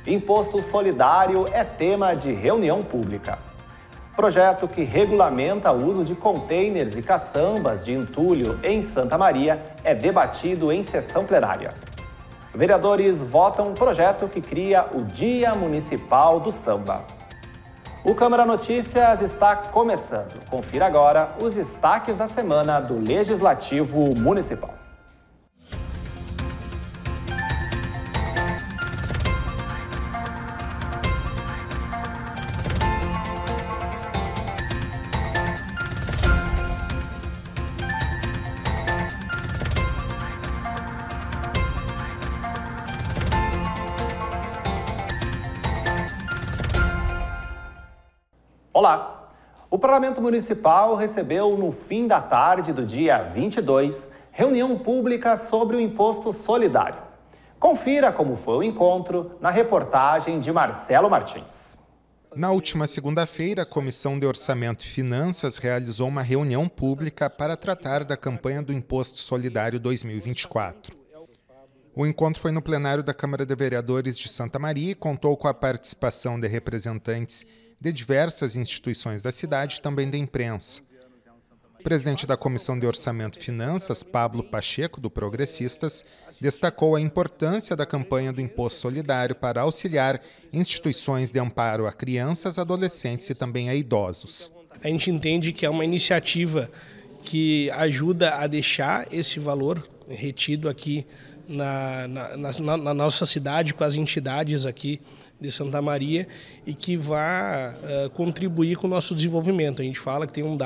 Imposto solidário é tema de reunião pública. Projeto que regulamenta o uso de contêineres e caçambas de entulho em Santa Maria é debatido em sessão plenária. Vereadores votam um projeto que cria o Dia Municipal do Samba. O Câmara Notícias está começando. Confira agora os destaques da semana do Legislativo Municipal. Olá! O Parlamento Municipal recebeu no fim da tarde do dia 22 reunião pública sobre o Imposto Solidário. Confira como foi o encontro na reportagem de Marcelo Martins. Na última segunda-feira, a Comissão de Orçamento e Finanças realizou uma reunião pública para tratar da campanha do Imposto Solidário 2024. O encontro foi no plenário da Câmara de Vereadores de Santa Maria e contou com a participação de representantes de diversas instituições da cidade e também da imprensa. O presidente da Comissão de Orçamento e Finanças, Pablo Pacheco, do Progressistas, destacou a importância da campanha do Imposto Solidário para auxiliar instituições de amparo a crianças, adolescentes e também a idosos. A gente entende que é uma iniciativa que ajuda a deixar esse valor retido aqui na nossa cidade, com as entidades aqui de Santa Maria, e que vai contribuir com o nosso desenvolvimento. A gente fala que tem o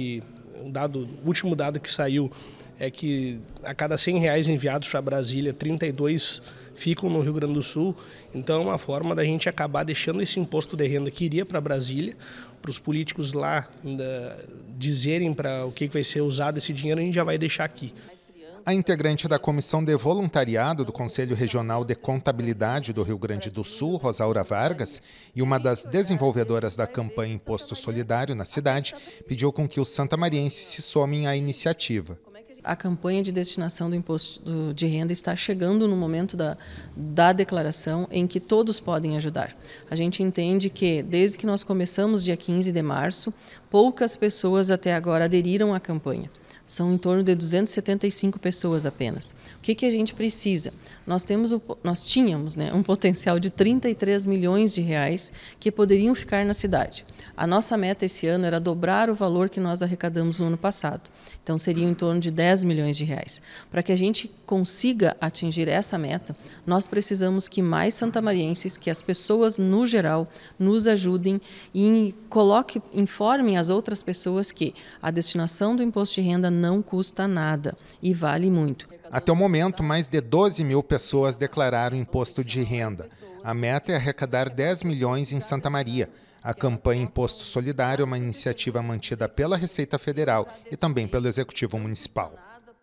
último dado que saiu é que a cada R$100 enviados para Brasília, 32 ficam no Rio Grande do Sul. Então é uma forma da gente acabar deixando esse imposto de renda que iria para Brasília, para os políticos lá dizerem para o que vai ser usado esse dinheiro, a gente já vai deixar aqui. A integrante da Comissão de Voluntariado do Conselho Regional de Contabilidade do Rio Grande do Sul, Rosaura Vargas, e uma das desenvolvedoras da campanha Imposto Solidário na cidade, pediu com que os santamarienses se somem à iniciativa. A campanha de destinação do imposto de renda está chegando no momento da declaração em que todos podem ajudar. A gente entende que, desde que nós começamos dia 15 de março, poucas pessoas até agora aderiram à campanha. São em torno de 275 pessoas apenas. O que a gente precisa? Nós tínhamos um potencial de 33 milhões de reais que poderiam ficar na cidade. A nossa meta esse ano era dobrar o valor que nós arrecadamos no ano passado. Então, seriam em torno de 10 milhões de reais. Para que a gente consiga atingir essa meta, nós precisamos que mais santamarienses, que as pessoas, no geral, nos ajudem e informem as outras pessoas que a destinação do imposto de renda não custa nada e vale muito. Até o momento, mais de 12 mil pessoas declararam imposto de renda. A meta é arrecadar 10 milhões em Santa Maria. A campanha Imposto Solidário é uma iniciativa mantida pela Receita Federal e também pelo Executivo Municipal.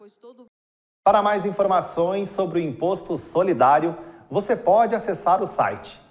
Para mais informações sobre o Imposto Solidário, você pode acessar o site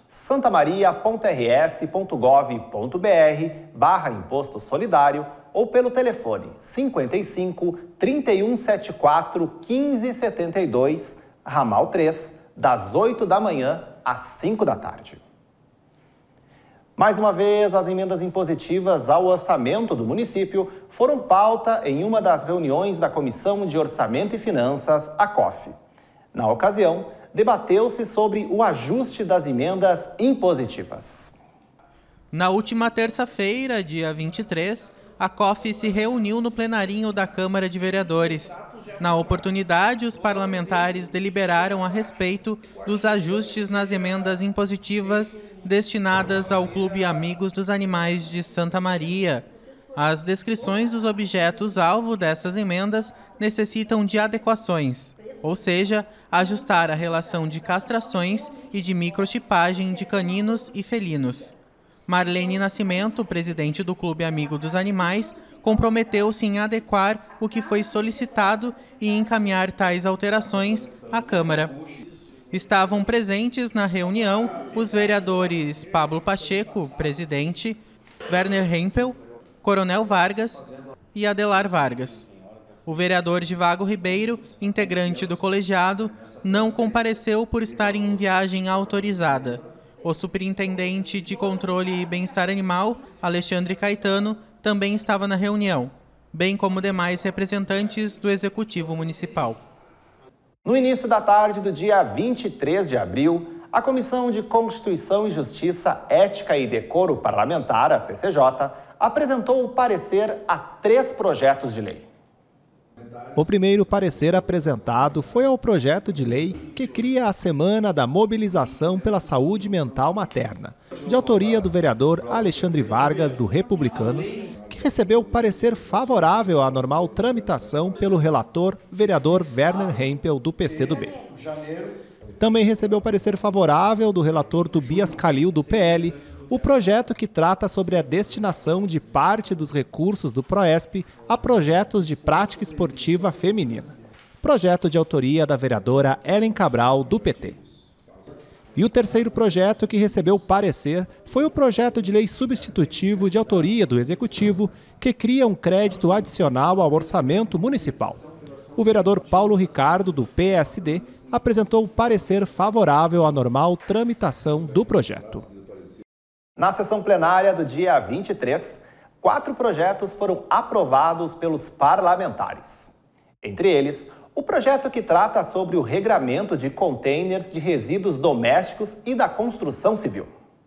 santamaria.rs.gov.br/imposto solidário ou pelo telefone 55 3174 1572, ramal 3, das 8 da manhã às 5 da tarde. Mais uma vez, as emendas impositivas ao orçamento do município foram pauta em uma das reuniões da Comissão de Orçamento e Finanças, a COF. Na ocasião, debateu-se sobre o ajuste das emendas impositivas. Na última terça-feira, dia 23, a COF se reuniu no plenarinho da Câmara de Vereadores. Na oportunidade, os parlamentares deliberaram a respeito dos ajustes nas emendas impositivas destinadas ao Clube Amigos dos Animais de Santa Maria. As descrições dos objetos-alvo dessas emendas necessitam de adequações, ou seja, ajustar a relação de castrações e de microchipagem de caninos e felinos. Marlene Nascimento, presidente do Clube Amigo dos Animais, comprometeu-se em adequar o que foi solicitado e encaminhar tais alterações à Câmara. Estavam presentes na reunião os vereadores Pablo Pacheco, presidente, Werner Hempel, Coronel Vargas e Adelar Vargas. O vereador Givago Ribeiro, integrante do colegiado, não compareceu por estar em viagem autorizada. O superintendente de Controle e Bem-Estar Animal, Alexandre Caetano, também estava na reunião, bem como demais representantes do Executivo Municipal. No início da tarde do dia 23 de abril, a Comissão de Constituição e Justiça, Ética e Decoro Parlamentar, a CCJ, apresentou o parecer a 3 projetos de lei. O primeiro parecer apresentado foi ao projeto de lei que cria a Semana da Mobilização pela Saúde Mental Materna, de autoria do vereador Alexandre Vargas, do Republicanos, que recebeu parecer favorável à normal tramitação pelo relator, vereador Werner Hempel, do PCdoB. Também recebeu parecer favorável do relator Tobias Calil, do PL, o projeto que trata sobre a destinação de parte dos recursos do PROESP a projetos de prática esportiva feminina. Projeto de autoria da vereadora Ellen Cabral, do PT. E o terceiro projeto que recebeu parecer foi o projeto de lei substitutivo de autoria do Executivo, que cria um crédito adicional ao orçamento municipal. O vereador Paulo Ricardo, do PSD, apresentou parecer favorável à normal tramitação do projeto. Na sessão plenária do dia 23, 4 projetos foram aprovados pelos parlamentares. Entre eles, o projeto que trata sobre o regramento de contêineres de resíduos domésticos e da construção civil.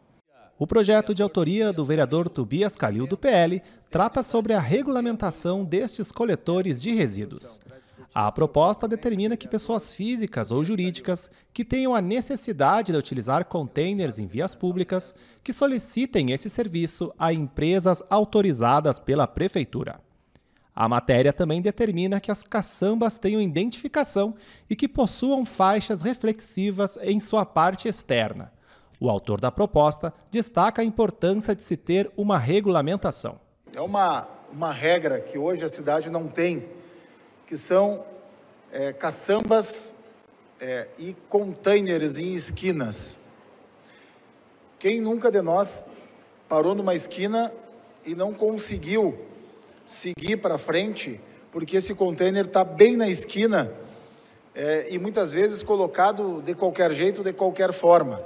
O projeto de autoria do vereador Tobias Calil, do PL, trata sobre a regulamentação destes coletores de resíduos. A proposta determina que pessoas físicas ou jurídicas que tenham a necessidade de utilizar contêineres em vias públicas que solicitem esse serviço a empresas autorizadas pela Prefeitura. A matéria também determina que as caçambas tenham identificação e que possuam faixas reflexivas em sua parte externa. O autor da proposta destaca a importância de se ter uma regulamentação. É uma regra que hoje a cidade não tem, que são caçambas e containers em esquinas. Quem nunca de nós parou numa esquina e não conseguiu seguir para frente, porque esse container está bem na esquina e muitas vezes colocado de qualquer jeito, de qualquer forma.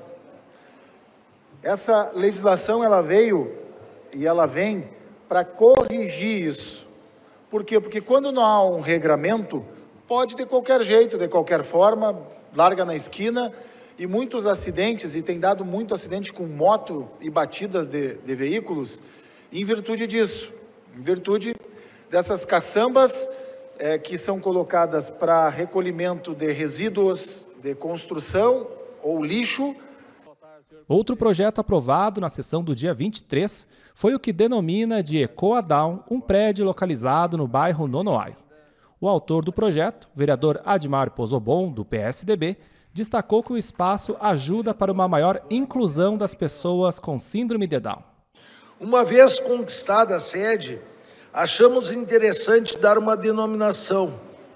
Essa legislação ela veio e ela vem para corrigir isso. Por quê? Porque quando não há um regramento, pode de qualquer jeito, de qualquer forma, larga na esquina, e muitos acidentes, e tem dado muito acidente com moto e batidas de veículos, em virtude disso, em virtude dessas caçambas que são colocadas para recolhimento de resíduos de construção ou lixo. Outro projeto aprovado na sessão do dia 23 foi o que denomina de Ecoadown, um prédio localizado no bairro Nonoai. O autor do projeto, vereador Admar Pozobon, do PSDB, destacou que o espaço ajuda para uma maior inclusão das pessoas com síndrome de Down. Uma vez conquistada a sede, achamos interessante dar uma denominação.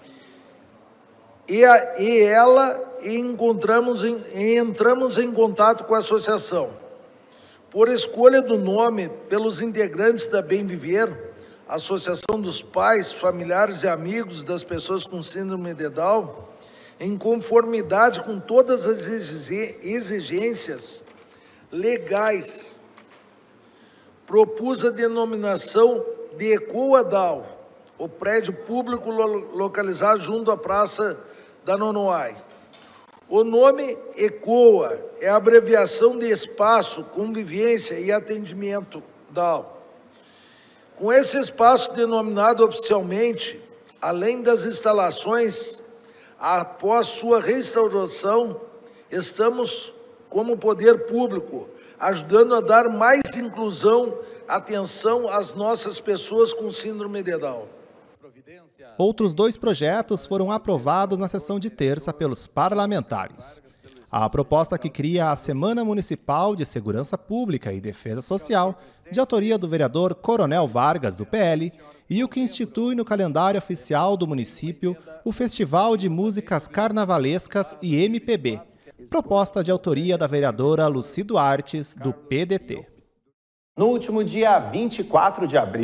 Entramos em contato com a associação. Por escolha do nome pelos integrantes da Bem Viver, Associação dos Pais, Familiares e Amigos das Pessoas com Síndrome de Down, em conformidade com todas as exigências legais, propus a denominação de Ecoadown, o prédio público localizado junto à Praça da Nonoai. O nome ECOA é a abreviação de Espaço, Convivência e Atendimento Down. Com esse espaço denominado oficialmente, além das instalações, após sua restauração, estamos, como poder público, ajudando a dar mais inclusão, atenção às nossas pessoas com síndrome de Down. Outros 2 projetos foram aprovados na sessão de terça pelos parlamentares. A proposta que cria a Semana Municipal de Segurança Pública e Defesa Social, de autoria do vereador Coronel Vargas, do PL, e o que institui no calendário oficial do município o Festival de Músicas Carnavalescas e MPB, proposta de autoria da vereadora Lucy Duartes, do PDT. No último dia 24 de abril,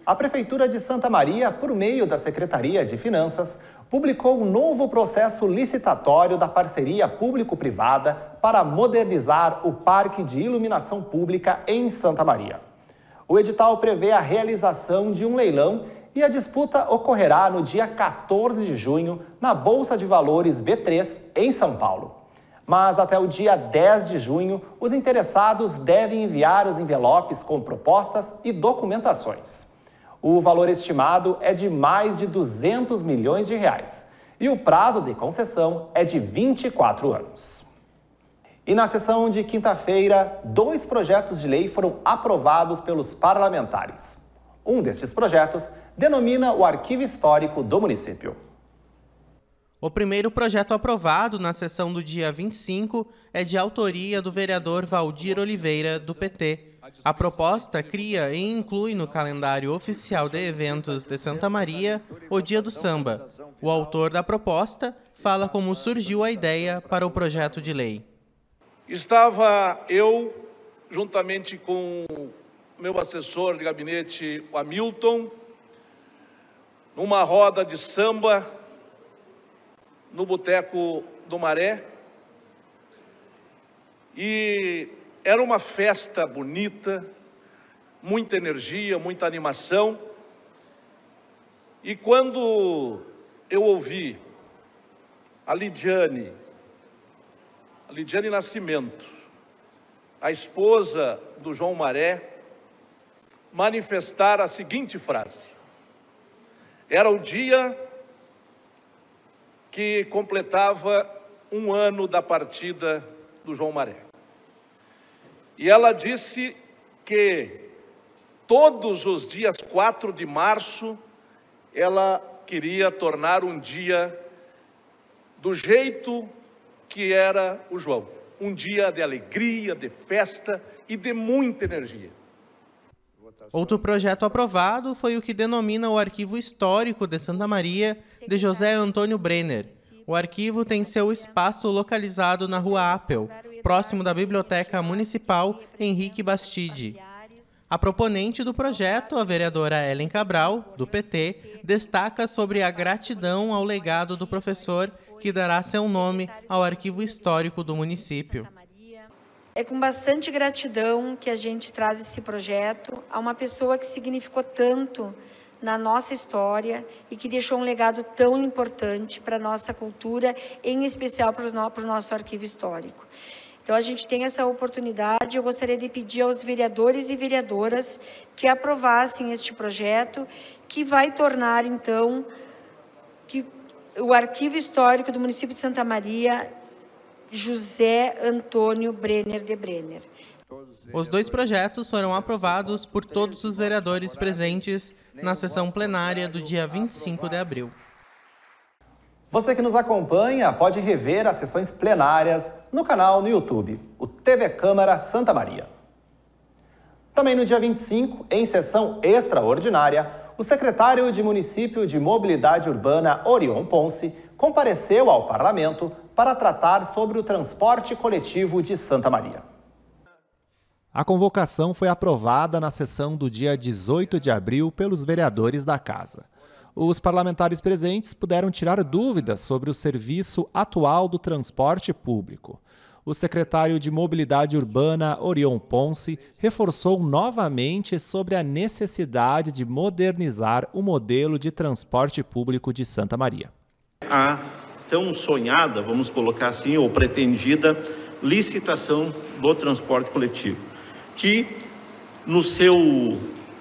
a Prefeitura de Santa Maria, por meio da Secretaria de Finanças, publicou um novo processo licitatório da parceria público-privada para modernizar o Parque de Iluminação Pública em Santa Maria. O edital prevê a realização de um leilão e a disputa ocorrerá no dia 14 de junho na Bolsa de Valores B3, em São Paulo. Mas até o dia 10 de junho, os interessados devem enviar os envelopes com propostas e documentações. O valor estimado é de mais de 200 milhões de reais e o prazo de concessão é de 24 anos. E na sessão de quinta-feira, 2 projetos de lei foram aprovados pelos parlamentares. Um destes projetos denomina o Arquivo Histórico do município. O primeiro projeto aprovado na sessão do dia 25 é de autoria do vereador Valdir Oliveira, do PT. A proposta cria e inclui no calendário oficial de eventos de Santa Maria o Dia do Samba. O autor da proposta fala como surgiu a ideia para o projeto de lei. Estava eu, juntamente com meu assessor de gabinete, o Hamilton, numa roda de samba no Boteco do Maré, e era uma festa bonita, muita energia, muita animação, e quando eu ouvi a Lidiane Nascimento, a esposa do João Maré, manifestar a seguinte frase: era o dia que completava 1 ano da partida do João Maré. E ela disse que todos os dias 4 de março ela queria tornar um dia do jeito que era o João. Um dia de alegria, de festa e de muita energia. Outro projeto aprovado foi o que denomina o Arquivo Histórico de Santa Maria, de José Antônio Brenner. O arquivo tem seu espaço localizado na Rua Apel, próximo da Biblioteca Municipal Henrique Bastide. A proponente do projeto, a vereadora Ellen Cabral, do PT, destaca sobre a gratidão ao legado do professor que dará seu nome ao Arquivo Histórico do município. É com bastante gratidão que a gente traz esse projeto a uma pessoa que significou tanto na nossa história e que deixou um legado tão importante para a nossa cultura, em especial para o nosso arquivo histórico. Então, a gente tem essa oportunidade. Eu gostaria de pedir aos vereadores e vereadoras que aprovassem este projeto, que vai tornar, então, que o Arquivo Histórico do município de Santa Maria, José Antônio Brenner de Brenner. Os 2 projetos foram aprovados por todos os vereadores presentes na sessão plenária do dia 25 de abril. Você que nos acompanha pode rever as sessões plenárias no canal no YouTube, o TV Câmara Santa Maria. Também no dia 25, em sessão extraordinária, o secretário de Município de Mobilidade Urbana, Orion Ponce, compareceu ao Parlamento para tratar sobre o transporte coletivo de Santa Maria. A convocação foi aprovada na sessão do dia 18 de abril pelos vereadores da Casa. Os parlamentares presentes puderam tirar dúvidas sobre o serviço atual do transporte público. O secretário de Mobilidade Urbana, Orion Ponce, reforçou novamente sobre a necessidade de modernizar o modelo de transporte público de Santa Maria. A tão sonhada, vamos colocar assim, ou pretendida, licitação do transporte coletivo, que no seu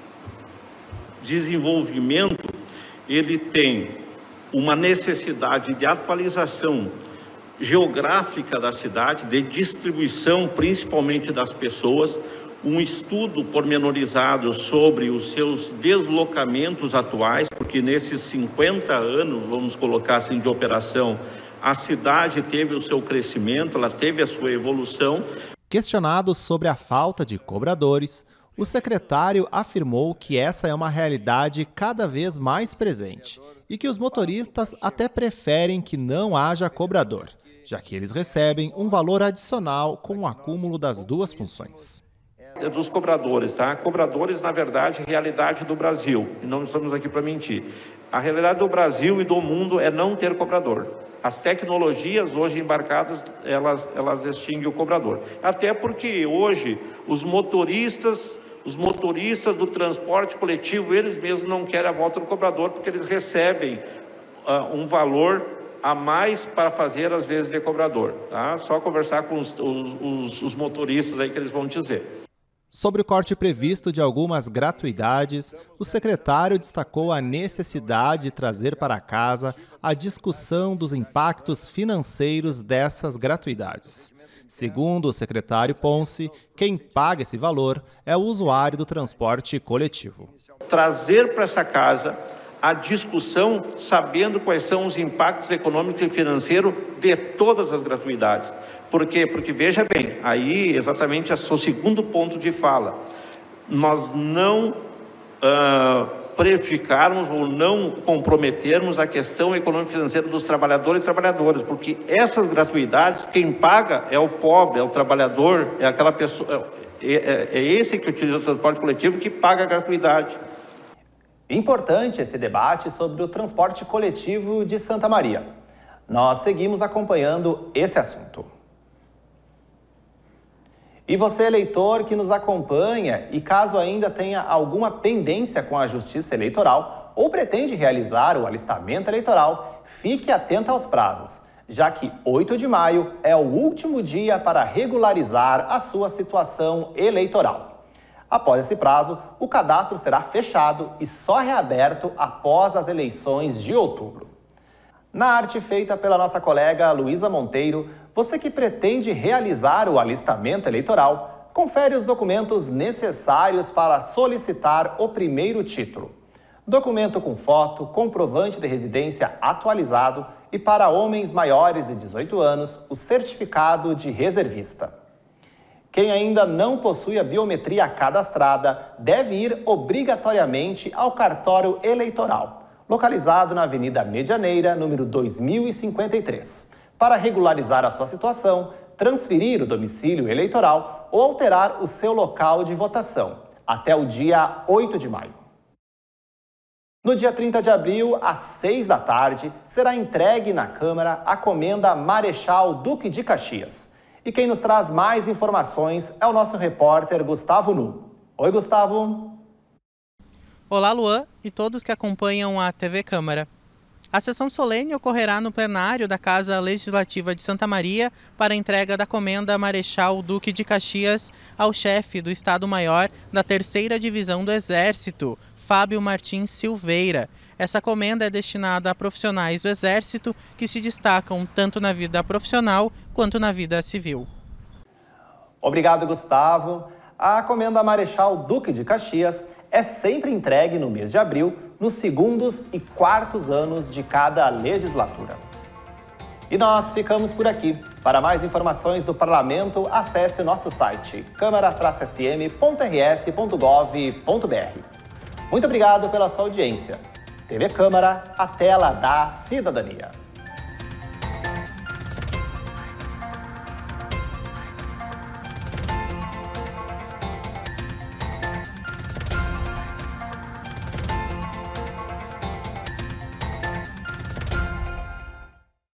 desenvolvimento ele tem uma necessidade de atualização geográfica da cidade, de distribuição principalmente das pessoas, um estudo pormenorizado sobre os seus deslocamentos atuais, porque nesses 50 anos, vamos colocar assim, de operação, a cidade teve o seu crescimento, ela teve a sua evolução. Questionado sobre a falta de cobradores, o secretário afirmou que essa é uma realidade cada vez mais presente e que os motoristas até preferem que não haja cobrador, já que eles recebem um valor adicional com o acúmulo das 2 funções. Dos cobradores, tá? Cobradores, na verdade, realidade do Brasil, e não estamos aqui para mentir. A realidade do Brasil e do mundo é não ter cobrador. As tecnologias hoje embarcadas, elas extinguem o cobrador. Até porque hoje os motoristas do transporte coletivo, eles mesmos não querem a volta do cobrador, porque eles recebem um valor a mais para fazer as vezes de cobrador, tá? Só conversar com os motoristas aí que eles vão dizer. Sobre o corte previsto de algumas gratuidades, o secretário destacou a necessidade de trazer para casa a discussão dos impactos financeiros dessas gratuidades. Segundo o secretário Ponce, quem paga esse valor é o usuário do transporte coletivo. Trazer para essa casa a discussão, sabendo quais são os impactos econômicos e financeiros de todas as gratuidades. Por quê? Porque, veja bem, aí exatamente é o seu segundo ponto de fala. Nós não prejudicarmos ou não comprometermos a questão econômica e financeira dos trabalhadores e trabalhadoras, porque essas gratuidades, quem paga é o pobre, é o trabalhador, é aquela pessoa, é esse que utiliza o transporte coletivo que paga a gratuidade. Importante esse debate sobre o transporte coletivo de Santa Maria. Nós seguimos acompanhando esse assunto. E você, eleitor que nos acompanha e caso ainda tenha alguma pendência com a Justiça Eleitoral ou pretende realizar o alistamento eleitoral, fique atento aos prazos, já que 8 de maio é o último dia para regularizar a sua situação eleitoral. Após esse prazo, o cadastro será fechado e só reaberto após as eleições de outubro. Na arte feita pela nossa colega Luísa Monteiro, você que pretende realizar o alistamento eleitoral, confere os documentos necessários para solicitar o primeiro título. Documento com foto, comprovante de residência atualizado e, para homens maiores de 18 anos, o certificado de reservista. Quem ainda não possui a biometria cadastrada deve ir obrigatoriamente ao cartório eleitoral, localizado na Avenida Medianeira, número 2053, para regularizar a sua situação, transferir o domicílio eleitoral ou alterar o seu local de votação, até o dia 8 de maio. No dia 30 de abril, às 6 da tarde, será entregue na Câmara a comenda Marechal Duque de Caxias. E quem nos traz mais informações é o nosso repórter Gustavo Nu. Oi, Gustavo. Olá, Luan, e todos que acompanham a TV Câmara. A sessão solene ocorrerá no plenário da Casa Legislativa de Santa Maria para a entrega da comenda Marechal Duque de Caxias ao chefe do Estado-Maior da 3ª Divisão do Exército, Fábio Martins Silveira. Essa comenda é destinada a profissionais do Exército que se destacam tanto na vida profissional quanto na vida civil. Obrigado, Gustavo. A comenda Marechal Duque de Caxias é sempre entregue no mês de abril, nos 2º e 4º anos de cada legislatura. E nós ficamos por aqui. Para mais informações do Parlamento, acesse o nosso site câmara-sm.rs.gov.br. Muito obrigado pela sua audiência. TV Câmara, a tela da cidadania.